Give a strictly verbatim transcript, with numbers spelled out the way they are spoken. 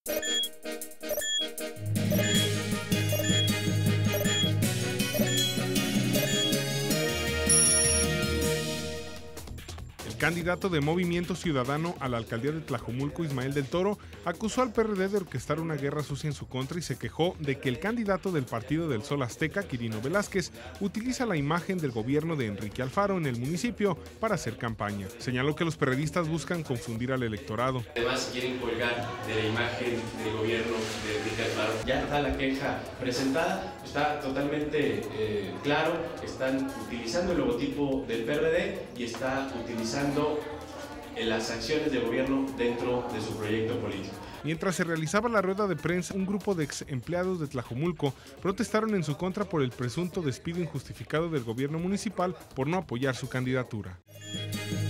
El candidato de Movimiento Ciudadano a la alcaldía de Tlajomulco, Ismael del Toro, acusó al P R D de orquestar una guerra sucia en su contra y se quejó de que el candidato del Partido del Sol Azteca, Quirino Velázquez, utiliza la imagen del gobierno de Enrique Alfaro en el municipio para hacer campaña. Señaló que los perredistas buscan confundir al electorado. Además quieren colgar de la imagen del gobierno de Enrique Alfaro. Ya está la queja presentada, está totalmente eh, claro, están utilizando el logotipo del P R D y está utilizando las acciones de gobierno dentro de su proyecto político. Mientras se realizaba la rueda de prensa, un grupo de ex empleados de Tlajomulco protestaron en su contra por el presunto despido injustificado del gobierno municipal por no apoyar su candidatura.